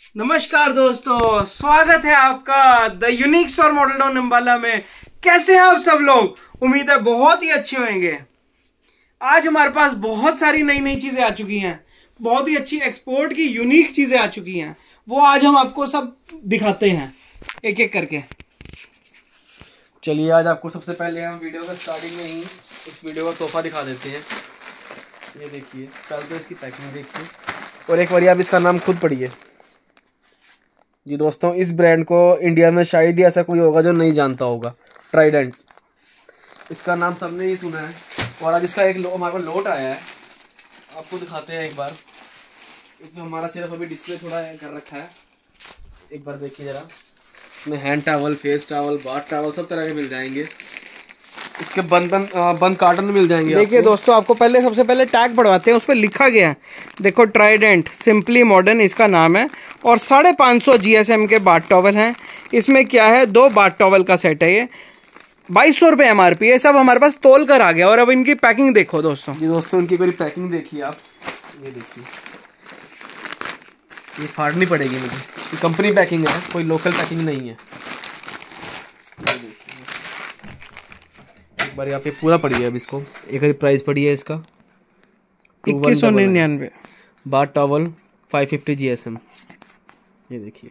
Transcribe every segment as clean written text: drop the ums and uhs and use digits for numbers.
नमस्कार दोस्तों, स्वागत है आपका the unique store model town Ambala में। कैसे हैं आप सब लोग? उम्मीद है बहुत ही अच्छे होंगे। आज हमारे पास बहुत सारी नई नई चीजें आ चुकी हैं, बहुत ही अच्छी एक्सपोर्ट की यूनिक चीजें आ चुकी हैं। वो आज हम आपको सब दिखाते हैं एक एक करके। चलिए, आज आपको सबसे पहले हम वीडियो का स्टार्टिंग में ही इस वीडियो का तोहफा दिखा देते हैं। ये देखिए, पहले तो इसकी पैकिंग देखिए और एक बार आप इसका नाम खुद पढ़िए। जी दोस्तों, इस ब्रांड को इंडिया में शायद ही ऐसा कोई होगा जो नहीं जानता होगा। ट्राइडेंट, इसका नाम सबने ही सुना है। और आज इसका एक हमारे पास लोट आया है, आपको दिखाते हैं एक बार। इसमें हमारा सिर्फ अभी डिस्प्ले थोड़ा कर रखा है, एक बार देखिए ज़रा। इसमें hand towel, face towel, bath towel सब तरह के मिल जाएंगे। इसके बंद कार्टन मिल जाएंगे। देखिए दोस्तों, आपको सबसे पहले टैग पढ़वाते हैं। उस पर लिखा गया है, देखो, ट्राइडेंट सिंपली मॉडर्न इसका नाम है। और 550 GSM के बाथ टॉवल हैं। इसमें क्या है, 2 बाथ टॉवल का सेट है। ये 2200 रुपये MRP है। सब हमारे पास तोल कर आ गया। और अब इनकी पैकिंग देखो दोस्तों। जी दोस्तों, इनकी कोई पैकिंग देखिए आप। ये देखिए, ये फाड़नी पड़ेगी मुझे। ये कंपनी पैकिंग है, कोई लोकल पैकिंग नहीं है। एक बार यहाँ पे पूरा पड़ी है। अब इसको एक बार प्राइस पड़ी है इसका 2199। Bath towel 550 GSM। ये देखिए,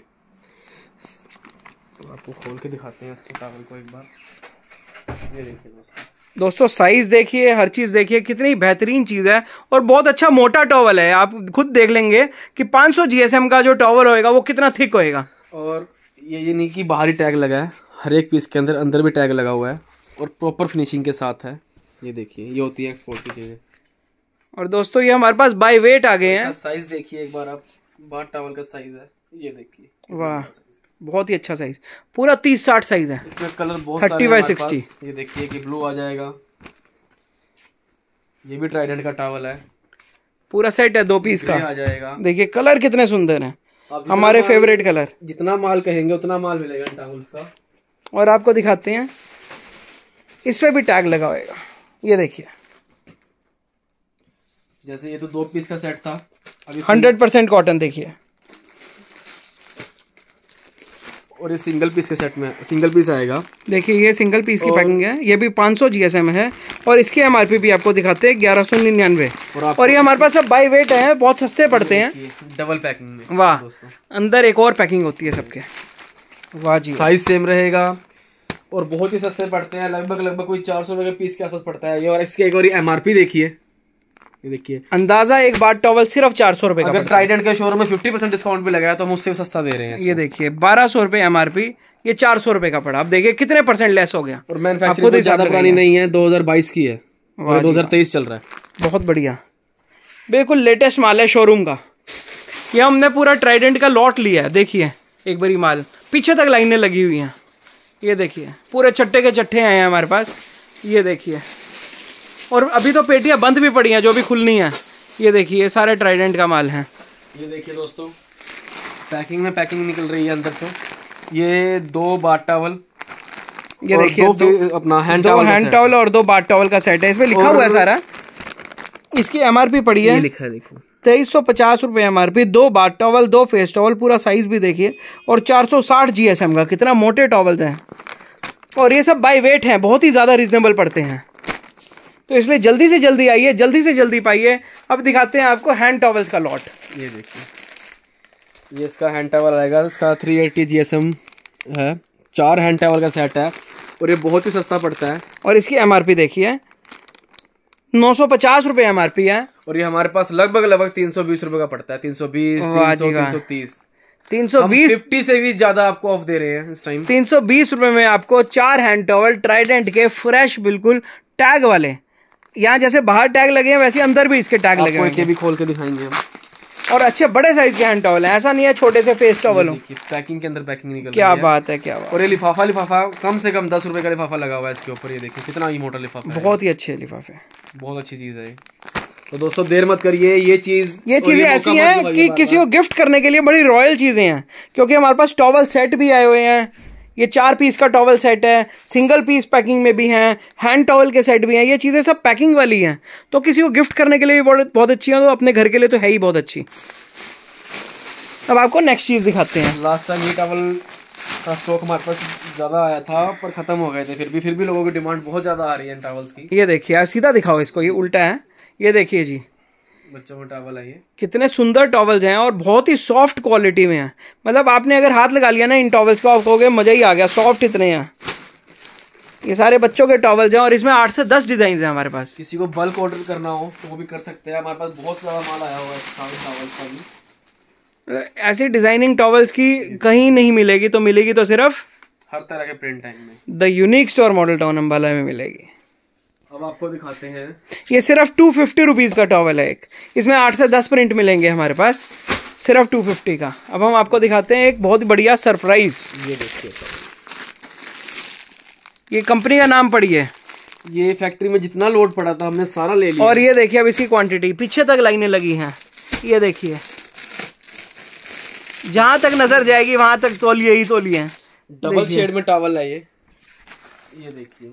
तो आपको खोल के दिखाते हैं इसको टॉवल को एक बार। ये देखिए दोस्तों, साइज देखिए, हर चीज़ देखिए, कितनी बेहतरीन चीज़ है। और बहुत अच्छा मोटा टॉवल है। आप खुद देख लेंगे कि 500 GSM का जो टॉवल होएगा वो कितना थिक होएगा। और ये नहीं कि बाहरी टैग लगा है, हर एक पीस के अंदर भी टैग लगा हुआ है और प्रॉपर फिनिशिंग के साथ है। ये देखिए, ये होती है एक्सपोर्ट की चीज़ें। और दोस्तों, ये हमारे पास बाय वेट आ गए हैं। साइज देखिए एक बार आप, बाथ टॉवल का साइज है। ये देखिए, वाह, बहुत ही अच्छा साइज, पूरा 30-60 साइज है। इसमें कलर बहुत 30x60। ये देखिए कि ब्लू आ जाएगा। ये भी ट्राइडेंट का टॉवल है, पूरा सेट है 2 पीस का आ जाएगा। देखिए कलर कितने सुंदर हैं, हमारे फेवरेट कलर। जितना माल कहेंगे उतना माल मिलेगा टॉवल्स का। और आपको दिखाते हैं, इस पे भी टैग लगा होगा। ये देखिए, जैसे ये तो 2 पीस का सेट था, अभी 100% कॉटन देखिए। और ये सिंगल पीस के सेट में सिंगल पीस आएगा। देखिए, ये सिंगल पीस की पैकिंग है। ये भी 500 GSM है। और इसकी MRP भी आपको दिखाते हैं 1199। और ये हमारे पास सब बाई वेट है, बहुत सस्ते पड़ते हैं। डबल पैकिंग में। वाह, अंदर एक और पैकिंग होती है सबके। वाह जी, साइज सेम रहेगा और बहुत ही सस्ते पड़ते हैं। लगभग कोई 400 रुपये के पीस के आसपास पड़ता है ये। और इसकी एक और MRP देखिए, ये देखिए, अंदाजा एक बाथ टॉवल सिर्फ 400 रुपये का। अगर ट्राइडेंट के शोरूम में 50% डिस्काउंट भी लगाया तो हम उससे सस्ता दे रहे हैं। ये देखिए, 1200 रुपये MRP, ये 400 रुपये का पड़ा। अब देखिए कितने % लेस हो गया। और मैन्युफैक्चरिंग तो ज्यादा पुरानी नहीं है, 2022 की है और 2023 चल रहा है। बहुत बढ़िया, बिल्कुल लेटेस्ट माल है शोरूम का। ये हमने पूरा ट्राइडेंट का लॉट लिया है। देखिए एक बारी माल, पीछे तक लाइनें लगी हुई हैं। ये देखिए, पूरे चट्टे के चट्टे आए हैं हमारे पास। ये देखिए, और अभी तो पेटियां बंद भी पड़ी हैं जो भी खुलनी है। ये देखिए, ये सारे ट्राइडेंट का माल है। ये देखिए दोस्तों, पैकिंग में पैकिंग निकल रही है अंदर से। ये 2 बाथ टॉवल, ये देखिए, अपना हैंड टॉवल और 2 बाथ टॉवल का सेट है। इसमें लिखा हुआ है सारा। इसकी MRP पड़ी है, लिखा है देखो, 2350 रुपये MRP। 2 bath towel, 2 face towel, पूरा साइज भी देखिए। और 460 GSM का, कितना मोटे टॉवल्स हैं। और ये सब बाय वेट हैं, बहुत ही ज़्यादा रिजनेबल पड़ते हैं। तो इसलिए जल्दी से जल्दी आइए, जल्दी से जल्दी पाइए। अब दिखाते हैं आपको हैंड टॉवल्स का लॉट। ये देखिए, ये इसका हैंड टॉवल आएगा। इसका 380 GSM है, 4 हैंड टॉवल का सेट है और ये बहुत ही सस्ता पड़ता है। और इसकी MRP देखिए, 950 रुपये MRP है। और ये हमारे पास लगभग 320 रुपये का पड़ता है। 320, 330, 320, 50 से भी ज्यादा आपको ऑफ दे रहे हैं इस टाइम। 320 रुपये में आपको 4 हैंड टॉवल ट्राइडेंट के फ्रेश, बिल्कुल टैग वाले। यहाँ जैसे बाहर टैग लगे हैं वैसे अंदर भी इसके टैग लगे हैं। भी खोल के दिखाएंगे हम। और अच्छे बड़े साइज के हैंड टॉवल हैं, ऐसा नहीं है छोटे से फेस टॉवल हो। पैकिंग के अंदर पैकिंग निकल क्या बात है, क्या बात। और ये लिफाफा कम से कम 10 रुपए का लिफाफा लगा हुआ है इसके ऊपर। ये देखिए कितना ही मोटा लिफाफा है। बहुत ही अच्छे लिफाफे, बहुत अच्छी चीज है। तो दोस्तों देर मत करिए, ये चीजें ऐसी हैं कि किसी को गिफ्ट करने के लिए बड़ी रॉयल चीजें हैं। क्योंकि हमारे पास टॉवल सेट भी आए हुए हैं। ये 4 पीस का टॉवल सेट है, सिंगल पीस पैकिंग में भी हैं, हैंड टॉवल के सेट भी हैं। ये चीज़ें सब पैकिंग वाली हैं, तो किसी को गिफ्ट करने के लिए भी बहुत अच्छी हैं। तो अपने घर के लिए तो है ही बहुत अच्छी। अब आपको नेक्स्ट चीज़ दिखाते हैं। लास्ट टाइम ये टॉवल का स्टॉक हमारे पास ज़्यादा आया था पर ख़त्म हो गए थे, फिर भी लोगों की डिमांड बहुत ज़्यादा आ रही है इन टॉवल्स की। ये देखिए, आप सीधा दिखाओ इसको, ये उल्टा है। ये देखिए जी, बच्चों का टॉवल है ये। कितने सुंदर टॉवल्स हैं और बहुत ही सॉफ्ट क्वालिटी में है। मतलब आपने अगर हाथ लगा लिया ना इन टॉवल्स को, आप कहोगे मज़ा ही आ गया, सॉफ्ट इतने हैं। ये सारे बच्चों के टॉवल्स हैं और इसमें 8 से 10 डिज़ाइन हैं हमारे पास। किसी को बल्क ऑर्डर करना हो तो वो भी कर सकते हैं, हमारे पास बहुत ज़्यादा माल आया हुआ है टॉवल्स का भी। ऐसी डिज़ाइनिंग टॉवल्स की कहीं नहीं मिलेगी, तो मिलेगी तो सिर्फ हर तरह के प्रिंट टाइम में the unique store model town Ambala में मिलेगी। अब आपको दिखाते हैं, ये सिर्फ 250 रुपीज़ का टॉवल है एक। इसमें 8 से 10 प्रिंट मिलेंगे हमारे पास, सिर्फ 250 का। अब हम आपको दिखाते हैं एक बहुत बढ़िया सरप्राइज। ये देखिए, ये कंपनी का नाम पढ़िए। ये फैक्ट्री में जितना लोड पड़ा था हमने सारा ले लिया। और ये देखिए अब इसकी क्वांटिटी, पीछे तक लाइनें लगी हैं। ये देखिए, जहां तक नजर जाएगी वहां तक तौलिए ही तौलिए हैं। डबल शेड में टॉवल है ये देखिए।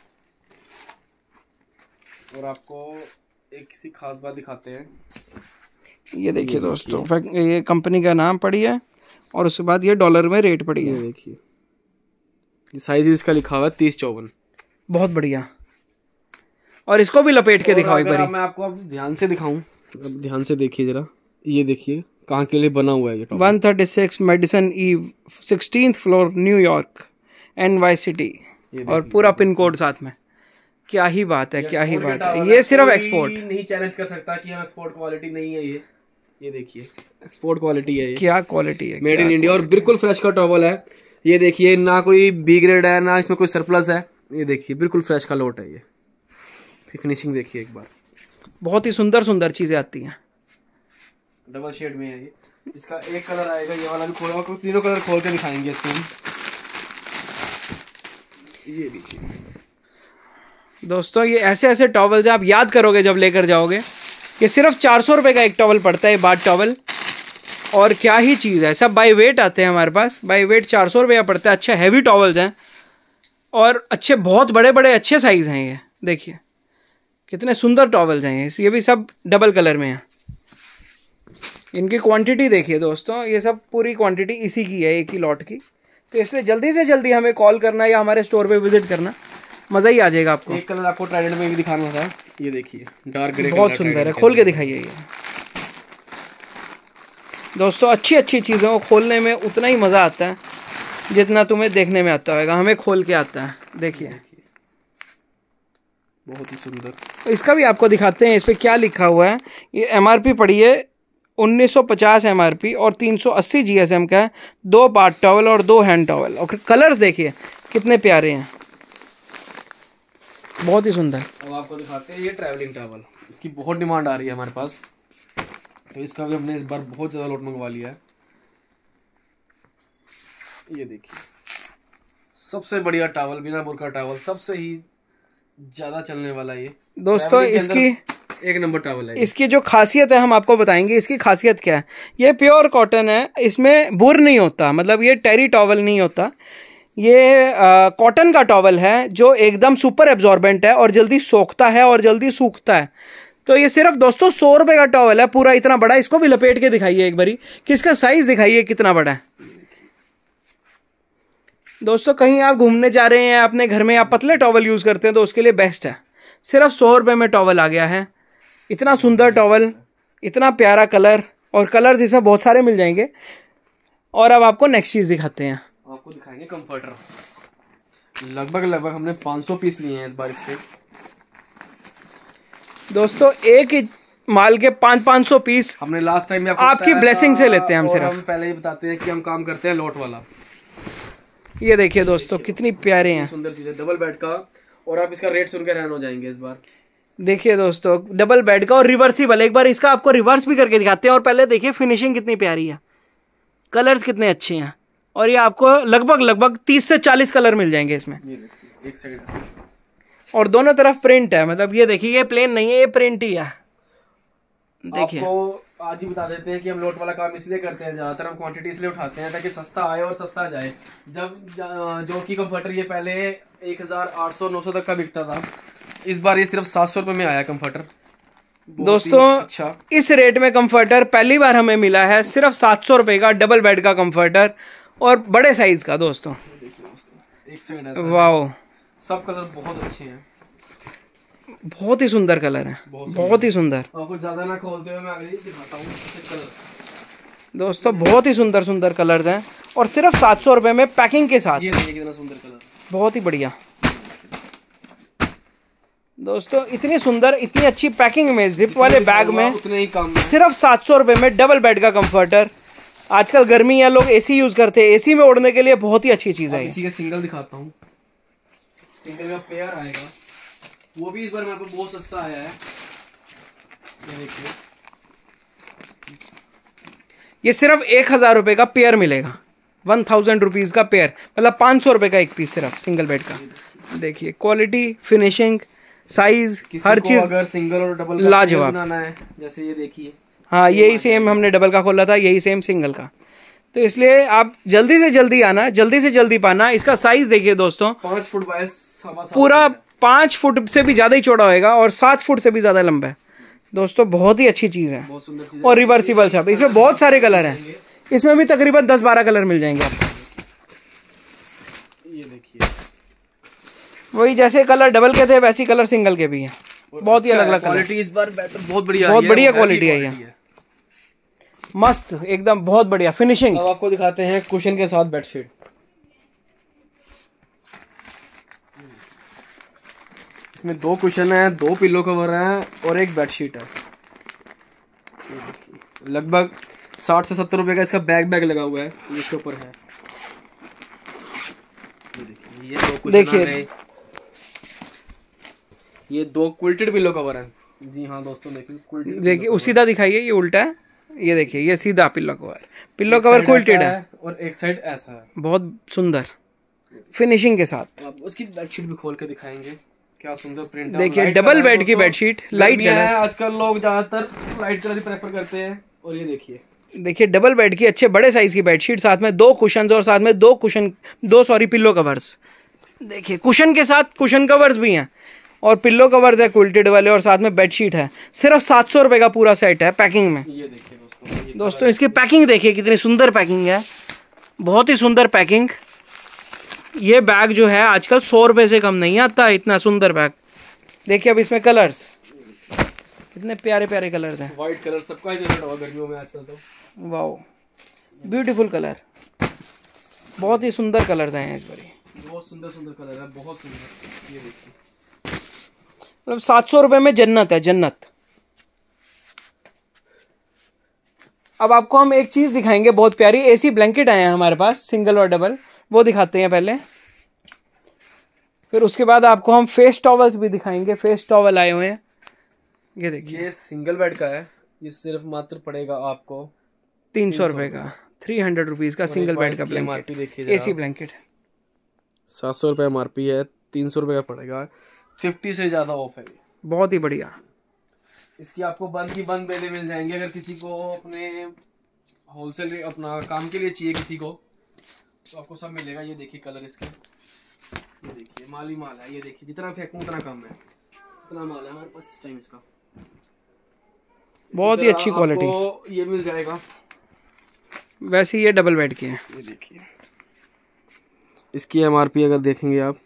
और आपको एक किसी खास बात दिखाते हैं। ये देखिए दोस्तों, ये कंपनी का नाम पढ़िए और उसके बाद ये डॉलर में रेट पढ़िए। ये देखिए, साइज इसका लिखा हुआ है 30-54। बहुत बढ़िया। और इसको भी लपेट के दिखाओ एक बार। मैं आपको अब ध्यान से दिखाऊं, अब ध्यान से देखिए जरा। ये देखिए कहाँ के लिए बना हुआ है ये towel. 136 Madison Ave, 16th floor, New York, NY city. और पूरा पिन कोड साथ में। क्या ही बात है, क्या ही बात है। ये सिर्फ एक्सपोर्ट नहीं चैलेंज कर सकता कि हम एक्सपोर्ट क्वालिटी नहीं है ये देखिए एक्सपोर्ट क्वालिटी है ये। क्या क्वालिटी है, मेड इन इंडिया और बिल्कुल फ्रेश का टॉवल है। ये देखिए, ना कोई बी ग्रेड है ना इसमें कोई सरप्लस है। ये देखिए बिल्कुल फ्रेश का लोट है ये। इसकी फिनिशिंग देखिए एक बार, बहुत ही सुंदर सुंदर चीजें आती हैं। डबल शेड में है ये। इसका एक कलर आएगा, ये वाला भी खोला हुआ, तीनों कलर खोल के दिखाएंगे इसमें हम। ये देखिए दोस्तों, ये ऐसे ऐसे टॉवल्स आप याद करोगे जब लेकर जाओगे। ये सिर्फ 400 रुपये का एक टॉवल पड़ता है, बाथ टॉवल। और क्या ही चीज़ है, सब बाई वेट आते हैं हमारे पास। बाई वेट 400 रुपये पड़ता है। अच्छे हैवी टॉवल्स हैं और अच्छे, बहुत बड़े बड़े अच्छे साइज़ हैं। ये देखिए कितने सुंदर टॉवल्स हैं ये भी सब डबल कलर में हैं। इनकी क्वांटिटी देखिए दोस्तों, ये सब पूरी क्वांटिटी इसी की है, एक ही लॉट की। तो इसलिए जल्दी से जल्दी हमें कॉल करना या हमारे स्टोर पे विजिट करना, मज़ा ही आ जाएगा आपको। एक कलर आपको ट्राइडेंट में भी दिखाना था। ये देखिए डार्क ग्रे, बहुत सुंदर है। खोल के दिखाइए ये दोस्तों। अच्छी अच्छी चीज़ों को खोलने में उतना ही मज़ा आता है जितना तुम्हें देखने में आता होगा। हमें खोल के आता है। देखिए बहुत ही सुंदर। तो इसका भी आपको दिखाते हैं, इस पर क्या लिखा हुआ है। ये MRP पड़ी है 1950 MRP और 380 GSM का है। 2 पार्ट टॉवल और 2 हैंड टॉवल। और कलर्स देखिए कितने प्यारे हैं, बहुत ही सुंदर। अब आपको दिखाते हैं ये ट्रैवलिंग टॉवल। इसकी बहुत डिमांड आ रही है हमारे पास, तो इसका भी हमने इस बार बहुत ज़्यादा लोट मंगवा लिया है। ये देखिए सबसे बढ़िया टॉवल, बिना बुरका टॉवल, सबसे ही ज़्यादा चलने वाला ये दोस्तों। इसकी एक नंबर टॉवल है। इसकी जो खासियत है हम आपको बताएंगे। इसकी खासियत क्या है, ये प्योर कॉटन है, इसमें बुर नहीं होता, मतलब ये टेरी टॉवल नहीं होता। ये कॉटन का टॉवल है जो एकदम सुपर एब्जॉर्बेंट है और जल्दी सोखता है और जल्दी सूखता है। तो ये सिर्फ दोस्तों 100 रुपये का टॉवल है, पूरा इतना बड़ा। इसको भी लपेट के दिखाइए एक बारी कि इसका साइज दिखाइए कितना बड़ा है। दोस्तों कहीं आप घूमने जा रहे हैं अपने घर में, आप पतले टॉवल यूज़ करते हैं तो उसके लिए बेस्ट है। सिर्फ 100 रुपये में टॉवल आ गया है। इतना सुंदर टॉवल, इतना प्यारा कलर, और कलर्स इसमें बहुत सारे मिल जाएंगे। और अब आपको नेक्स्ट चीज़ दिखाते हैं। आपको दिखाएंगे कंफर्टर। लगभग हमने 500 पीस लिए हैं इस बार इसके। दोस्तों एक ही माल के 500 पीस हमने लास्ट टाइम में आपकी ब्लेसिंग से लेते हैं हम सिर्फ। हम पहले ही बताते हैं कि हम काम करते हैं लोट वाला। ये देखिए दोस्तों कितनी प्यारे हैं, सुंदर चीज है, डबल बेड का। और आप इसका रेट सुनकर हैरान हो जाएंगे इस बार। देखिए दोस्तों डबल बेड का और रिवर्सिबल। एक बार इसका आपको रिवर्स भी करके दिखाते हैं। और पहले देखिए फिनिशिंग कितनी प्यारी है, कलर्स कितने अच्छे हैं। और ये आपको लगभग 30 से 40 कलर मिल जाएंगे इसमें। ये देखिए एक साइड और दोनों तरफ प्रिंट है, मतलब ये देखिए ये प्लेन नहीं है, ये प्रिंट ही है। देखिए आपको आज ही बता देते हैं कि हम लोट वाला काम इसलिए करते हैं, ज्यादातर हम क्वांटिटी इसलिए उठाते हैं ताकि सस्ता आए और सस्ता जाए। जब जो कि कंफर्टर ये पहले 1800-900 तक का बिकता था, इस बार ये सिर्फ 700 रुपये में आया कंफर्टर। दोस्तों अच्छा। इस रेट में कंफर्टर पहली बार हमें मिला है, सिर्फ 700 रुपए का डबल बेड का कंफर्टर और बड़े साइज का। दोस्तों एक साइड ऐसा वाओ, सब कलर बहुत अच्छे हैं, बहुत ही सुंदर कलर है, बहुत ही सुंदर। आपको ज्यादा ना खोलते हुए मैं आगे दिखाता हूँ कलर। दोस्तों बहुत ही सुंदर सुंदर कलर्स हैं और सिर्फ 700 रुपए में पैकिंग के साथ। ये देखिए कितना सुंदर कलर, बहुत ही बढ़िया। दोस्तों इतनी सुंदर, इतनी अच्छी पैकिंग में, जिप वाले बैग में, उतने ही काम में, सिर्फ 700 रुपए में डबल बेड का कंफर्टर। आजकल गर्मी है, लोग एसी यूज करते हैं, एसी में ओढ़ने के लिए बहुत ही अच्छी चीज है। इसी का सिंगल दिखाता हूँ, सिंगल का पेयर आएगा, वो भी इस बार मेरे को बहुत सस्ता आया है। ये देखिए, ये सिर्फ 1000 रुपए का पेयर मिलेगा, 1000 रुपीज का पेयर, मतलब 500 रुपए का एक पीस सिर्फ सिंगल बेड का। देखिए क्वालिटी, फिनिशिंग, साइज, हर चीज अगर सिंगल और डबल लाजवाब बनाना है, जैसे ये देखिए, हाँ यही सेम हमने डबल का खोला था, यही सेम सिंगल का। तो इसलिए आप जल्दी से जल्दी आना, जल्दी से जल्दी पाना। इसका साइज देखिए दोस्तों, 5 फुट बाय पूरा 5 फुट से भी ज्यादा ही चौड़ा होएगा और 7 फुट से भी ज्यादा लंबा है। दोस्तों बहुत ही अच्छी चीज है, बहुत सुंदर चीज और रिवर्सिबल सब। इसमें बहुत सारे कलर हैं, इसमें भी तकरीबन 10-12 कलर मिल जाएंगे आपको। ये देखिए, वही जैसे कलर डबल के थे वैसे कलर सिंगल के भी हैं, बहुत ही अलग अलग कलर। क्वालिटी इस बार बेहतर, बहुत बढ़िया, बहुत बढ़िया क्वालिटी है ये, मस्त एकदम, बहुत बढ़िया फिनिशिंग। अब आपको दिखाते हैं कुशन के साथ बेडशीट। इसमें 2 कुशन है, 2 पिलो कवर है और एक बेडशीट है। लगभग 60 से 70 रुपए का इसका बैग लगा हुआ है, इसके ऊपर है। ये 2 कुशन देखिए, ये 2 क्विल्टेड पिलो कवर है। जी हाँ दोस्तों, देखिए सीधा दिखाइए, ये उल्टा है, ये देखिए ये सीधा पिल्लो कवर क्विल्टेड है और एक साइड ऐसा है, बहुत सुंदर फिनिशिंग के साथ। अब उसकी बेडशीट भी खोल के दिखाएंगे, क्या सुंदर प्रिंट है। देखिए डबल बेड की बेडशीट, लाइट कलर है, आजकल लोग ज्यादातर लाइट कलर ही प्रेफर करते हैं। और ये देखिए डबल बेड की अच्छे बड़े साइज की बेडशीट, साथ में 2 कुशन और साथ में 2 पिल्लो कवर्स। देखिए कुशन के साथ कुशन कवर्स भी हैं और पिल्लो कवर्स है क्विल्टेड वाले, और साथ में बेडशीट है। सिर्फ 700 रुपए का पूरा सेट है पैकिंग में। ये देखिए दोस्तों इसकी पैकिंग देखिए कितनी सुंदर पैकिंग है, बहुत ही सुंदर पैकिंग। ये बैग जो है आजकल 100 रुपए से कम नहीं आता, इतना सुंदर बैग। देखिए अब इसमें कलर्स, कितने प्यारे प्यारे कलर्स हैं। व्हाइट कलर सबका ही फेवरेट होगा गर्मियों में आजकल तो। वाओ, ब्यूटीफुल कलर, बहुत ही सुंदर कलर्स हैं इस बार, बहुत सुंदर सुंदर कलर है, बहुत सुंदर। ये देखिए, मतलब 700 रुपए में जन्नत है, जन्नत। अब आपको हम एक चीज दिखाएंगे बहुत प्यारी, एसी ब्लैंकेट आए हैं हमारे पास, सिंगल और डबल, वो दिखाते हैं पहले, फिर उसके बाद आपको हम फेस टॉवल्स भी दिखाएंगे। फेस टॉवल आए हुए हैं, ये देखिए, ये सिंगल बेड का है, ये सिर्फ मात्र पड़ेगा आपको 300 रुपए का, 300 रुपीज का सिंगल बेड का ब्लैंकेट, एसी ब्लैंकेट। 700 रुपये MRP है, 300 रुपये का पड़ेगा, 50 से ज्यादा ऑफ है। बहुत ही बढ़िया। इसकी आपको बंद की बंद बेले मिल जाएंगे, अगर किसी को अपने होलसेल अपना काम के लिए चाहिए किसी को, तो आपको सब मिलेगा। ये देखिए कलर इसके, ये देखिए माल ही माल है। ये देखिए जितना फेंकूं उतना कम है, इतना माल है हमारे पास इस टाइम इसका। बहुत ही अच्छी क्वालिटी, ये मिल जाएगा। वैसे ये डबल बेड की है। ये देखिए इसकी MRP अगर देखेंगे आप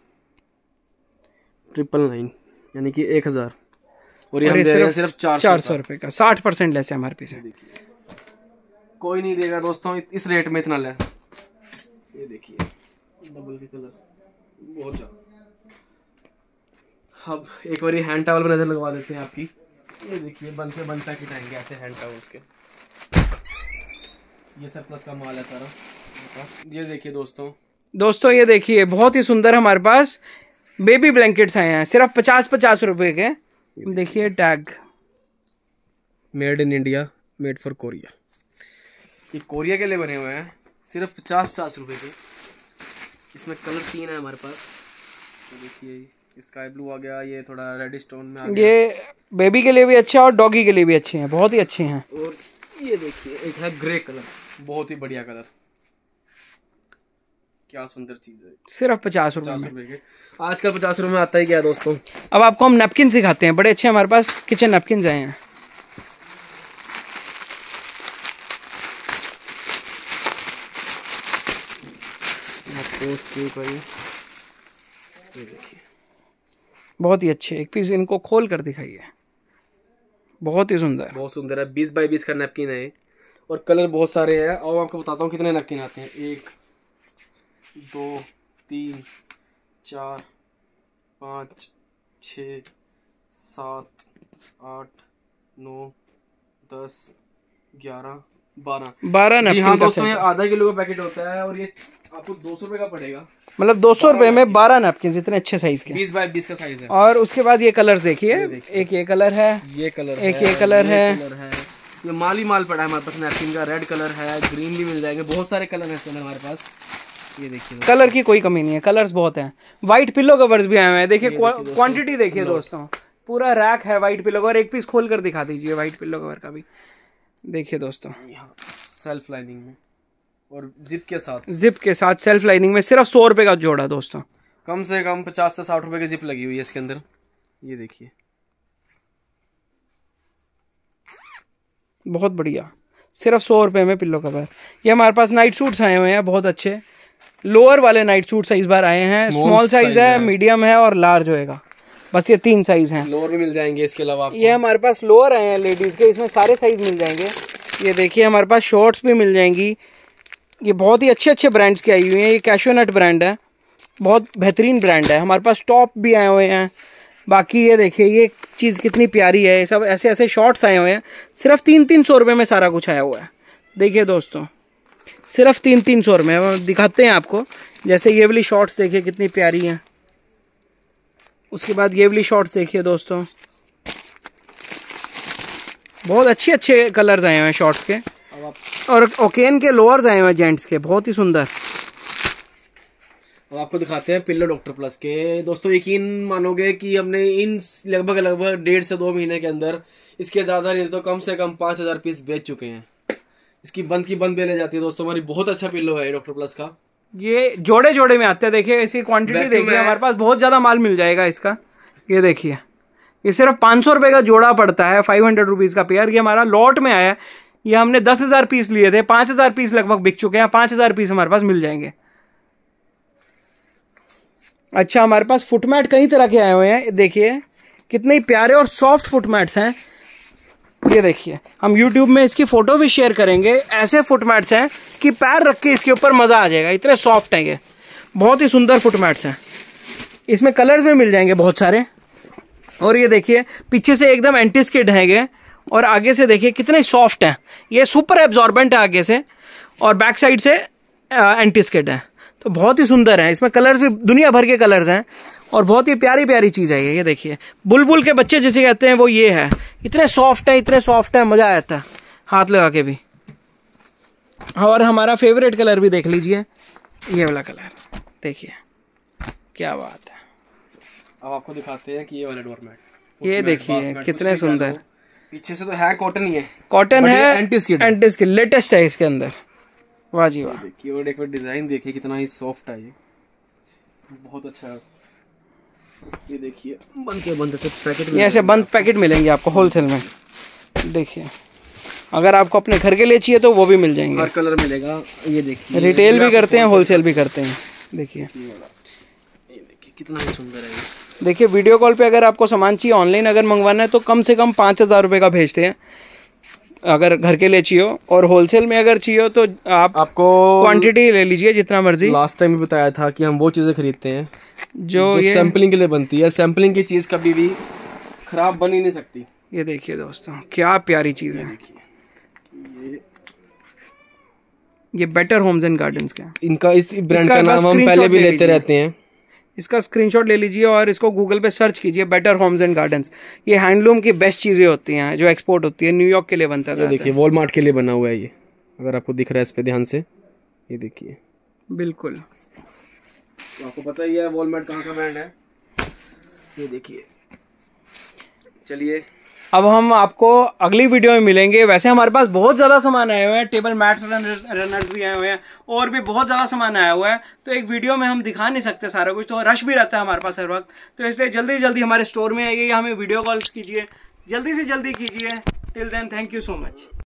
999 यानी कि 1000, और ये हम दे रहे हैं सिर्फ 400 रुपए का, 60% लेस है MRP से। कोई नहीं देगा दोस्तों इस रेट में इतना लेस। ये देखिए डबल के कलर बहुत ज्यादा। अब एक बार हैंड टॉवल पर नजर लगवा देते हैं आपकी। ये देखिए बन से बन पैकेट आएंगे ऐसे हैंड टॉवल्स के। ये सरप्लस का माल है सारा। ये देखिए दोस्तों ये देखिए बहुत ही सुंदर हमारे पास बेबी ब्लैंकेट्स आए हैं, सिर्फ 50-50 रुपए के। देखिए tag made in India, made for Korea. ये कोरिया के लिए बने हुए हैं, सिर्फ 50-50 रुपए के। इसमें कलर 3 है हमारे पास। तो देखिए स्काई ब्लू आ गया, ये थोड़ा रेड स्टोन में आ गया। ये बेबी के लिए भी अच्छे हैं और डॉगी के लिए भी अच्छे हैं, बहुत ही अच्छे हैं। और ये देखिए एक है ग्रे कलर, बहुत ही बढ़िया कलर, क्या सुंदर चीज है। सिर्फ 50 रुपए में। आजकल 50 रुपए में आता ही क्या है दोस्तों। अब आपको हम नैपकिन सिखाते हैं, बड़े अच्छे हमारे पास किचन नैपकिन आए हैं। पोस्ट केक भाई, ये देखिए बहुत ही अच्छे। एक पीस इनको खोल कर दिखाइए, बहुत ही सुंदर। बहुत सुंदर है। 20 बाई 20 का नैपकिन है और कलर बहुत सारे हैं। और आपको बताता हूँ कितने नैपकिन आते हैं। 1 2 3 4 5 6 7 8 9 10 11 12 नैपकिन हाँ का दोस्तों, सेट ये है। आधा किलो का पैकेट होता है और ये आपको 200 रुपये का पड़ेगा। मतलब 200 रुपए में 12 नैपकिन इतने अच्छे साइज के। 20 बाई 20 का साइज है। और उसके बाद ये कलर देखिए, एक ये कलर है, ये कलर एक ये कलर है, ये माल ही माल पड़ा है हमारे पास। नैपकिन का रेड कलर है, ग्रीन भी मिल जाएंगे, बहुत सारे कलर हैं इसके अंदर हमारे पास। ये देखिए कलर की कोई कमी नहीं है, कलर्स बहुत हैं। व्हाइट पिलो कवर्स भी आए हुए हैं, देखिए क्वांटिटी देखिए दोस्तों, पूरा रैक है व्हाइट पिलो कवर। एक पीस खोल कर दिखा दीजिए व्हाइट पिलो कवर का भी, देखिए दोस्तों। सेल्फ लाइनिंग में और जिप के साथ, जिप के साथ सेल्फ लाइनिंग में सिर्फ 100 रुपए का जोड़ा दोस्तों। कम से कम 50 से 60 रुपए की जिप लगी हुई है इसके अंदर। ये देखिए बहुत बढ़िया, सिर्फ 100 रुपए में पिल्लो कवर। ये हमारे पास नाइट सूट्स आए हुए हैं बहुत अच्छे, लोअर वाले नाइट सूट्स इस बार आए हैं। स्मॉल साइज है, मीडियम है और लार्ज होएगा, बस ये 3 साइज हैं। लोअर भी मिल जाएंगे इसके अलावा आपको। ये हमारे पास लोअर आए हैं लेडीज के, इसमें सारे साइज मिल जाएंगे। ये देखिए हमारे पास शॉर्ट्स भी मिल जाएंगी। ये बहुत ही अच्छे अच्छे ब्रांड्स की आई हुई हैं। ये कैशोनट ब्रांड है, बहुत बेहतरीन ब्रांड है। हमारे पास टॉप भी आए हुए हैं। बाकी ये देखिए ये चीज़ कितनी प्यारी है, सब ऐसे ऐसे शॉर्ट्स आए हुए हैं। सिर्फ 300-300 रुपये में सारा कुछ आया हुआ है। देखिए दोस्तों सिर्फ 300-300 रुपये में दिखाते हैं आपको। जैसे ये वाली शॉर्ट्स देखिए कितनी प्यारी हैं। उसके बाद ये वाली शॉर्ट्स देखिए दोस्तों, बहुत अच्छे अच्छे कलर्स आए हुए हैं शॉर्ट्स के। और ओकेन के लोअर्स आए हुए हैं जेंट्स के, बहुत ही सुंदर। अब आपको दिखाते हैं पिल्लो डॉक्टर प्लस के। दोस्तों यकीन मानोगे कि हमने इन लगभग 1.5 से 2 महीने के अंदर इसके ज़्यादा नहीं तो कम से कम 5000 पीस बेच चुके हैं। इसकी बंद की बंद बेले जाती है दोस्तों हमारी। बहुत अच्छा पिल्लो है डॉक्टर प्लस का। ये जोड़े जोड़े में आते हैं, देखिए इसकी क्वांटिटी देखिए, हमारे पास बहुत ज़्यादा माल मिल जाएगा इसका। ये देखिए ये सिर्फ 500 रुपये का जोड़ा पड़ता है, 500 रुपीज़ का पेयर। ये हमारा लॉट में आया है। ये हमने 10,000 पीस लिए थे, 5,000 पीस लगभग बिक चुके हैं। 5,000 पीस हमारे पास मिल जाएंगे। अच्छा हमारे पास फुटमैट कई तरह के आए हुए हैं, देखिए कितने प्यारे और सॉफ्ट फुटमैट्स हैं। ये देखिए हम YouTube में इसकी फ़ोटो भी शेयर करेंगे। ऐसे फुटमैट्स हैं कि पैर रख के इसके ऊपर मज़ा आ जाएगा, इतने सॉफ्ट हैं ये, बहुत ही सुंदर फुटमैट्स हैं। इसमें कलर्स में मिल जाएंगे बहुत सारे। और ये देखिए पीछे से एकदम एंटी स्किड है ये, और आगे से देखिए कितने सॉफ्ट हैं। ये सुपर एब्जॉर्बेंट है आगे से, और बैक साइड से एंटी स्किड है, तो बहुत ही सुंदर है। इसमें कलर्स भी दुनिया भर के कलर्स हैं और बहुत ही प्यारी प्यारी चीज़ है ये देखिए बुलबुल के बच्चे जिसे कहते हैं वो ये है। इतने सॉफ्ट है, इतने सॉफ्ट है, मज़ा आता है हाथ लगा के भी। और हमारा फेवरेट कलर भी देख लीजिए, ये वाला कलर देखिए क्या बात है। अब आपको दिखाते हैं कि ये वाला डोरमैट, ये देखिए कितने सुंदर। पीछे से तो है कॉटन ही है, कॉटन है, एंटी स्किड लेटेस्ट है इसके अंदर। वाह जी वाह। देखिए और एक बार डिजाइन देखिए कितना ही सॉफ्ट है ये, बहुत अच्छा है। ये देखिए बंद के बंद से पैकेट ये ऐसे बंद पैकेट मिलेंगे आपको होलसेल में। देखिए अगर आपको अपने घर के लिए चाहिए तो वो भी मिल जाएंगे, हर कलर मिलेगा। ये देखिए रिटेल भी करते हैं, होलसेल भी करते हैं। देखिए ये देखिए कितना ही सुंदर है ये। देखिए वीडियो कॉल पे अगर आपको सामान चाहिए, ऑनलाइन अगर मंगवाना है तो कम से कम 5,000 रुपये का भेजते हैं अगर घर के लिए चाहिए। और होलसेल में अगर चाहिए तो आपको क्वांटिटी ले लीजिए जितना मर्जी। लास्ट टाइम भी बताया था कि हम वो चीज़ें खरीदते हैं जो ये सैम्पलिंग के लिए बनती है। सैम्पलिंग की चीज़ कभी भी खराब बन ही नहीं सकती। ये देखिए दोस्तों क्या प्यारी चीज़ है। ये बेटर होम्स एंड गार्डन्स का, इनका इस ब्रांड का नाम हम पहले भी लेते रहते हैं। इसका स्क्रीनशॉट ले लीजिए और इसको गूगल पे सर्च कीजिए, बेटर होम्स एंड गार्डन्स। ये हैंडलूम की बेस्ट चीज़ें होती हैं जो एक्सपोर्ट होती है, न्यूयॉर्क के लिए बनता है। देखिए वॉलमार्ट के लिए बना हुआ है ये, अगर आपको दिख रहा है इस पे ध्यान से, ये देखिए बिल्कुल। तो आपको पता ही है वॉलमार्ट कहाँ का ब्रांड है। ये देखिए चलिए अब हम आपको अगली वीडियो में मिलेंगे। वैसे हमारे पास बहुत ज़्यादा सामान आए हुए हैं, टेबल मैट्स रनर्स भी आए हुए हैं और भी बहुत ज़्यादा सामान आया हुआ है, तो एक वीडियो में हम दिखा नहीं सकते सारा कुछ, तो रश भी रहता है हमारे पास हर वक्त। तो इसलिए जल्दी जल्दी हमारे स्टोर में आइए या हमें वीडियो कॉल्स कीजिए, जल्दी से जल्दी कीजिए। Till then thank you so much.